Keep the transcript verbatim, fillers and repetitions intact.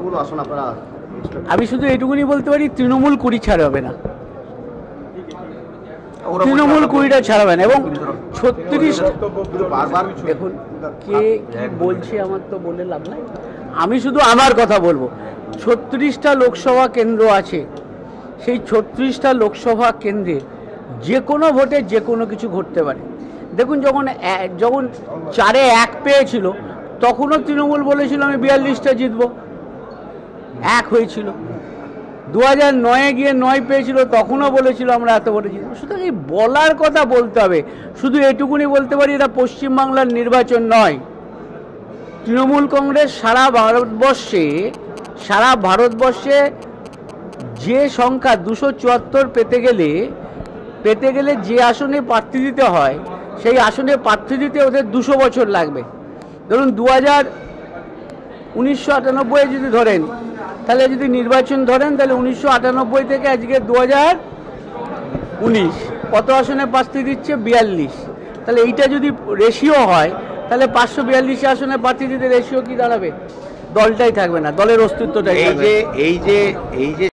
কতগুলো আসন আপনারা? আমি শুধু এটুকুনি বলতে পারি, তৃণমূল কুড়ি ছাড়াবে না, তৃণমূল কুড়িটা ছাড়াবে না। এবং ছত্রিশ, দেখুন কে কি বলছে আমার তো বলে লাভ নাই, আমি শুধু আমার কথা বলবো। ছত্রিশটা লোকসভা কেন্দ্র আছে, সেই ছত্রিশটা লোকসভা কেন্দ্রে যে কোনো ভোটে যে কোনো কিছু ঘটতে পারে। দেখুন যখন যখন চারে এক পেয়েছিল তখনও তৃণমূল বলেছিল আমি বিয়াল্লিশটা জিতবো, এক হয়েছিল। দু হাজার নয়ে গিয়ে নয় পেয়েছিল, তখনও বলেছিল আমরা এত ভোটে জিতবো। সুতরাং এই বলার কথা বলতে হবে। শুধু এটুকুনি বলতে পারি, এটা পশ্চিমবাংলার নির্বাচন নয়। তৃণমূল কংগ্রেস সারা ভারতবর্ষে সারা ভারতবর্ষে যে সংখ্যা দুশো চুয়াত্তর পেতে গেলে পেতে গেলে যে আসনে প্রার্থী দিতে হয়, সেই আসনে প্রার্থী দিতে ওদের দুশো বছর লাগবে। ধরুন দু হাজার উনিশশো আটানব্বই যদি ধরেন, তাহলে যদি নির্বাচন ধরেন, তাহলে উনিশশো আটানব্বই থেকে আজকে দু হাজার উনিশ কত আসনে প্রার্থী দিচ্ছে? বিয়াল্লিশ। তাহলে এইটা যদি রেশিও হয়, তাহলে পাঁচশো বিয়াল্লিশ আসনে প্রার্থী দিতে রেশিও কি দাঁড়াবে? দলটাই থাকবে না, দলের অস্তিত্বটাই থাকবে। এই যে এই যে এই যে